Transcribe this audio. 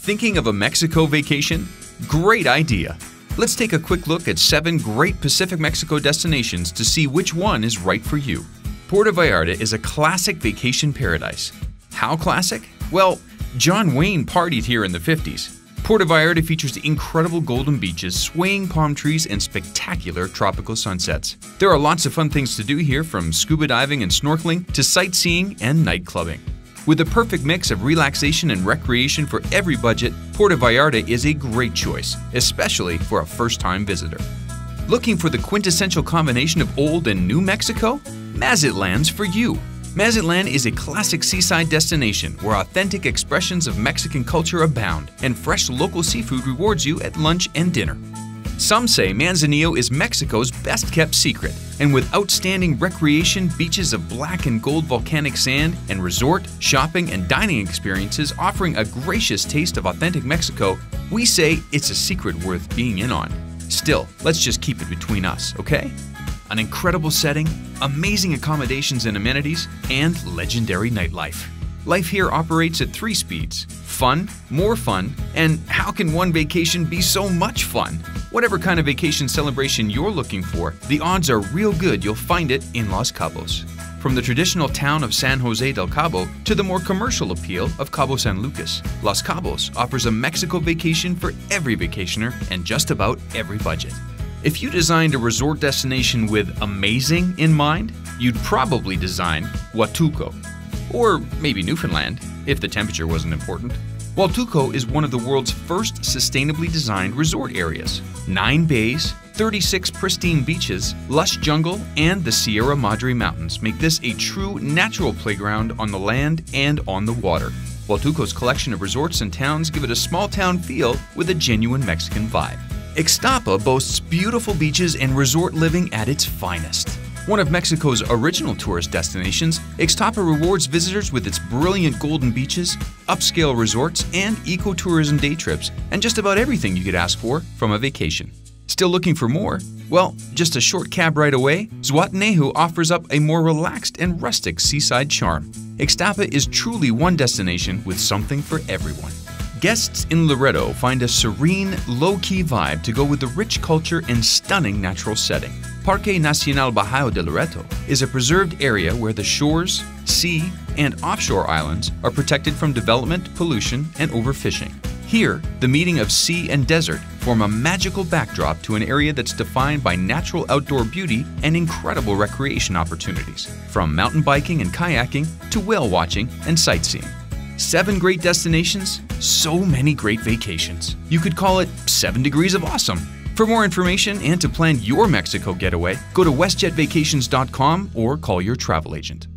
Thinking of a Mexico vacation? Great idea! Let's take a quick look at 7 great Pacific Mexico destinations to see which one is right for you. Puerto Vallarta is a classic vacation paradise. How classic? Well, John Wayne partied here in the 50s. Puerto Vallarta features incredible golden beaches, swaying palm trees, and spectacular tropical sunsets. There are lots of fun things to do here, from scuba diving and snorkeling to sightseeing and nightclubbing. With a perfect mix of relaxation and recreation for every budget, Puerto Vallarta is a great choice, especially for a first-time visitor. Looking for the quintessential combination of old and new Mexico? Mazatlan's for you. Mazatlan is a classic seaside destination where authentic expressions of Mexican culture abound and fresh local seafood rewards you at lunch and dinner. Some say Manzanillo is Mexico's best-kept secret, and with outstanding recreation, beaches of black and gold volcanic sand, and resort, shopping, and dining experiences offering a gracious taste of authentic Mexico, we say it's a secret worth being in on. Still, let's just keep it between us, okay? An incredible setting, amazing accommodations and amenities, and legendary nightlife. Life here operates at 3 speeds: fun, more fun, and how can one vacation be so much fun? Whatever kind of vacation celebration you're looking for, the odds are real good you'll find it in Los Cabos. From the traditional town of San Jose del Cabo to the more commercial appeal of Cabo San Lucas, Los Cabos offers a Mexico vacation for every vacationer and just about every budget. If you designed a resort destination with amazing in mind, you'd probably design Huatulco. Or maybe Newfoundland, if the temperature wasn't important. Huatulco is one of the world's first sustainably designed resort areas. 9 bays, 36 pristine beaches, lush jungle, and the Sierra Madre Mountains make this a true natural playground on the land and on the water. Huatulco's collection of resorts and towns give it a small town feel with a genuine Mexican vibe. Ixtapa boasts beautiful beaches and resort living at its finest. One of Mexico's original tourist destinations, Ixtapa rewards visitors with its brilliant golden beaches, upscale resorts, and ecotourism day trips, and just about everything you could ask for from a vacation. Still looking for more? Well, just a short cab ride away, Zihuatanejo offers up a more relaxed and rustic seaside charm. Ixtapa is truly one destination with something for everyone. Guests in Loreto find a serene, low-key vibe to go with the rich culture and stunning natural setting. Parque Nacional Bajío de Loreto is a preserved area where the shores, sea, and offshore islands are protected from development, pollution, and overfishing. Here, the meeting of sea and desert form a magical backdrop to an area that's defined by natural outdoor beauty and incredible recreation opportunities, from mountain biking and kayaking to whale watching and sightseeing. 7 great destinations, so many great vacations. You could call it 7 degrees of awesome. For more information and to plan your Mexico getaway, go to westjetvacations.com or call your travel agent.